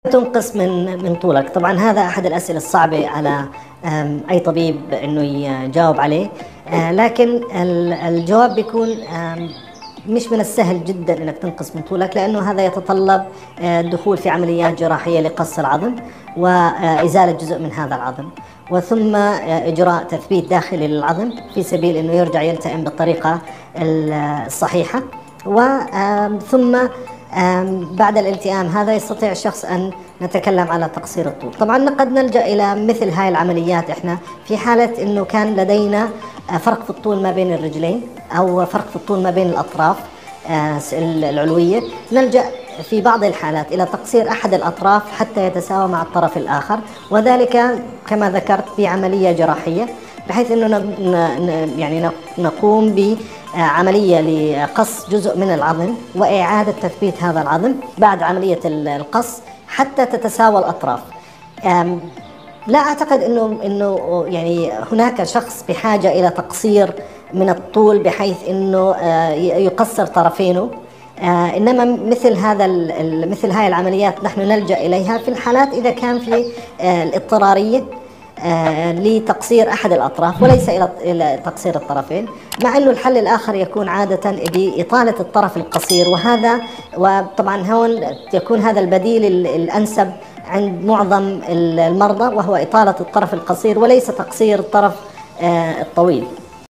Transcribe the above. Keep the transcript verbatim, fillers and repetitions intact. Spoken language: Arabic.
تنقص من من طولك؟ طبعا هذا احد الاسئله الصعبه على اي طبيب انه يجاوب عليه، لكن الجواب بيكون مش من السهل جدا انك تنقص من طولك، لانه هذا يتطلب الدخول في عمليات جراحيه لقص العظم وازاله جزء من هذا العظم، وثم اجراء تثبيت داخلي للعظم في سبيل انه يرجع يلتئم بالطريقه الصحيحه، وثم بعد الالتئام هذا يستطيع الشخص أن نتكلم على تقصير الطول. طبعا قد نلجأ إلى مثل هاي العمليات إحنا في حالة أنه كان لدينا فرق في الطول ما بين الرجلين أو فرق في الطول ما بين الأطراف العلوية، نلجأ في بعض الحالات إلى تقصير أحد الأطراف حتى يتساوى مع الطرف الآخر، وذلك كما ذكرت بعملية جراحية، بحيث أنه يعني نقوم بعملية لقص جزء من العظم وإعادة تثبيت هذا العظم بعد عملية القص حتى تتساوى الأطراف. لا أعتقد أنه أنه يعني هناك شخص بحاجة إلى تقصير من الطول بحيث أنه يقصر طرفينه، إنما مثل هذا مثل هاي العمليات نحن نلجأ إليها في الحالات إذا كان في الاضطرارية لتقصير أحد الأطراف وليس إلى تقصير الطرفين، مع أنه الحل الآخر يكون عادة بإطالة الطرف القصير، وهذا وطبعا هون يكون هذا البديل الأنسب عند معظم المرضى، وهو إطالة الطرف القصير وليس تقصير الطرف الطويل.